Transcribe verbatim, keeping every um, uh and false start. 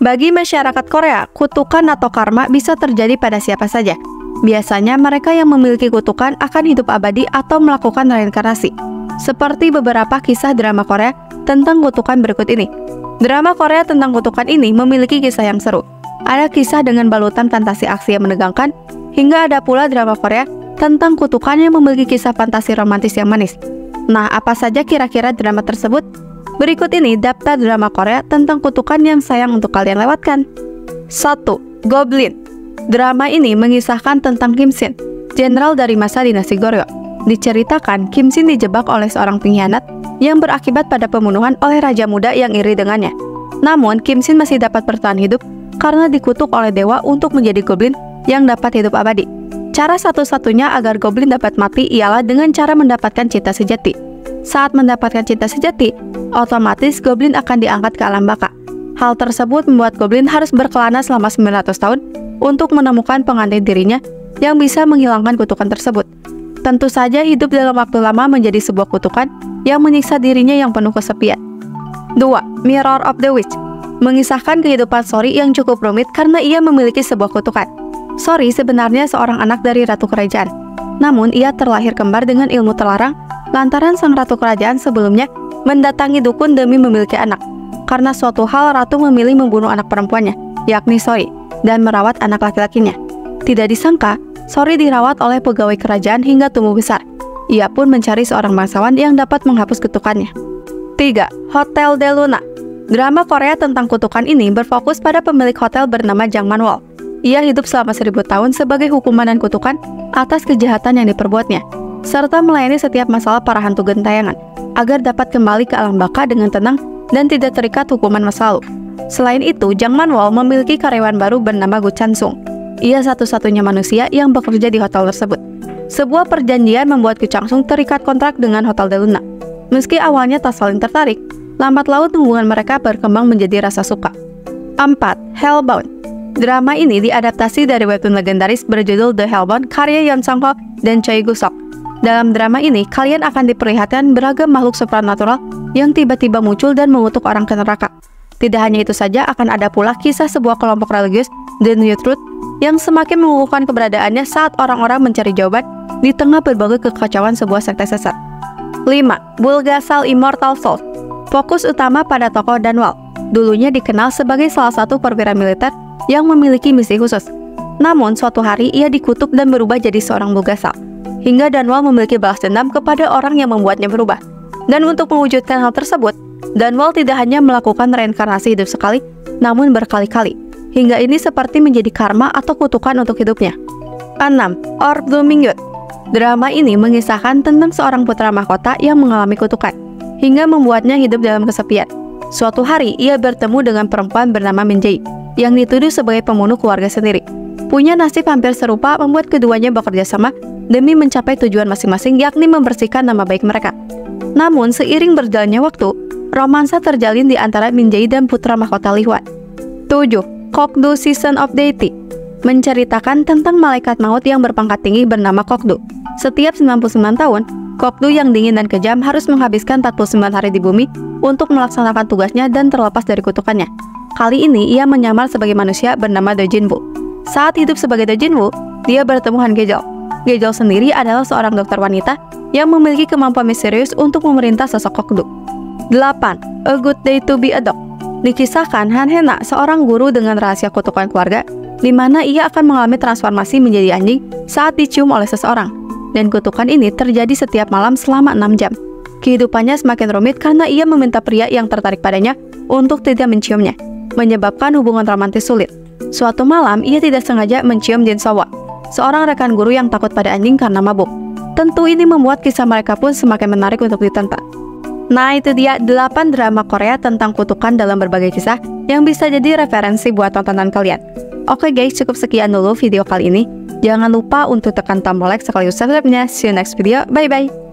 Bagi masyarakat Korea, kutukan atau karma bisa terjadi pada siapa saja. Biasanya mereka yang memiliki kutukan akan hidup abadi atau melakukan reinkarnasi. Seperti beberapa kisah drama Korea tentang kutukan berikut ini. Drama Korea tentang kutukan ini memiliki kisah yang seru. Ada kisah dengan balutan fantasi aksi yang menegangkan, hingga ada pula drama Korea tentang kutukan yang memiliki kisah fantasi romantis yang manis. Nah, apa saja kira-kira drama tersebut? Berikut ini daftar drama Korea tentang kutukan yang sayang untuk kalian lewatkan. satu. Goblin. Drama ini mengisahkan tentang Kim Shin, jenderal dari masa dinasti Goryeo. Diceritakan, Kim Shin dijebak oleh seorang pengkhianat yang berakibat pada pembunuhan oleh raja muda yang iri dengannya. Namun, Kim Shin masih dapat bertahan hidup karena dikutuk oleh dewa untuk menjadi goblin yang dapat hidup abadi. Cara satu-satunya agar goblin dapat mati ialah dengan cara mendapatkan cinta sejati. Saat mendapatkan cinta sejati, otomatis goblin akan diangkat ke alam baka. Hal tersebut membuat goblin harus berkelana selama sembilan ratus tahun untuk menemukan pengantin dirinya yang bisa menghilangkan kutukan tersebut. Tentu saja hidup dalam waktu lama menjadi sebuah kutukan yang menyiksa dirinya yang penuh kesepian. dua. Mirror of the Witch. Mengisahkan kehidupan Sori yang cukup rumit karena ia memiliki sebuah kutukan. Sori sebenarnya seorang anak dari ratu kerajaan. Namun ia terlahir kembar dengan ilmu terlarang lantaran sang ratu kerajaan sebelumnya mendatangi dukun demi memiliki anak. Karena suatu hal ratu memilih membunuh anak perempuannya, yakni Sori, dan merawat anak laki-lakinya. Tidak disangka, Sori dirawat oleh pegawai kerajaan hingga tumbuh besar. Ia pun mencari seorang bangsawan yang dapat menghapus kutukannya. tiga. Hotel de Luna. Drama Korea tentang kutukan ini berfokus pada pemilik hotel bernama Jang Man-wol. Ia hidup selama seribu tahun sebagai hukuman dan kutukan atas kejahatan yang diperbuatnya, serta melayani setiap masalah para hantu gentayangan, agar dapat kembali ke alam baka dengan tenang dan tidak terikat hukuman masa lalu. Selain itu, Jang Man-wol memiliki karyawan baru bernama Gu Chan-sung. Ia satu-satunya manusia yang bekerja di hotel tersebut. Sebuah perjanjian membuat Gu Chan-sung terikat kontrak dengan Hotel de Luna. Meski awalnya tak saling tertarik, lambat laun hubungan mereka berkembang menjadi rasa suka. empat. Hellbound. Drama ini diadaptasi dari webtoon legendaris berjudul The Hellbound karya Yeon Sang-ho dan Choi Gu-sok. Dalam drama ini, kalian akan diperlihatkan beragam makhluk supranatural yang tiba-tiba muncul dan mengutuk orang ke neraka. Tidak hanya itu saja, akan ada pula kisah sebuah kelompok religius, The New Truth, yang semakin mengukuhkan keberadaannya saat orang-orang mencari jawaban di tengah berbagai kekacauan sebuah sekte sesat. lima. Bulgasal Immortal Souls. Fokus utama pada tokoh Danwal. Dulunya dikenal sebagai salah satu perwira militer yang memiliki misi khusus. Namun, suatu hari ia dikutuk dan berubah jadi seorang Bulgasal. Hingga Danwal memiliki balas dendam kepada orang yang membuatnya berubah. Dan untuk mewujudkan hal tersebut, Danwal tidak hanya melakukan reinkarnasi hidup sekali, namun berkali-kali. Hingga ini seperti menjadi karma atau kutukan untuk hidupnya. enam. Orb Blooming Youth. Drama ini mengisahkan tentang seorang putra mahkota yang mengalami kutukan, hingga membuatnya hidup dalam kesepian. Suatu hari, ia bertemu dengan perempuan bernama Min Jae, yang dituduh sebagai pembunuh keluarga sendiri. Punya nasib hampir serupa membuat keduanya bekerja sama demi mencapai tujuan masing-masing, yakni membersihkan nama baik mereka. Namun, seiring berjalannya waktu, romansa terjalin di antara Min Jae dan putra mahkota Li Hwan. tujuh. Kokdu Season of Deity. Menceritakan tentang malaikat maut yang berpangkat tinggi bernama Kokdu. Setiap sembilan puluh sembilan tahun, Kokdu yang dingin dan kejam harus menghabiskan empat puluh sembilan hari di bumi untuk melaksanakan tugasnya dan terlepas dari kutukannya. Kali ini, ia menyamar sebagai manusia bernama Do Jin-woo. Saat hidup sebagai Do Jin-woo, dia bertemu Han Ge-jol. Ge-jol sendiri adalah seorang dokter wanita yang memiliki kemampuan misterius untuk memerintah sosok Kokdu. delapan. A Good Day to be a Dog. Dikisahkan Han Hena, seorang guru dengan rahasia kutukan keluarga, di mana ia akan mengalami transformasi menjadi anjing saat dicium oleh seseorang. Dan kutukan ini terjadi setiap malam selama enam jam. Kehidupannya semakin rumit karena ia meminta pria yang tertarik padanya untuk tidak menciumnya, menyebabkan hubungan romantis sulit. Suatu malam, ia tidak sengaja mencium Jin Sowa, seorang rekan guru yang takut pada anjing karena mabuk. Tentu ini membuat kisah mereka pun semakin menarik untuk ditonton. Nah, itu dia delapan drama Korea tentang kutukan dalam berbagai kisah yang bisa jadi referensi buat tontonan kalian. Oke guys, cukup sekian dulu video kali ini. Jangan lupa untuk tekan tombol like sekaligus subscribe-nya. See you next video, bye-bye!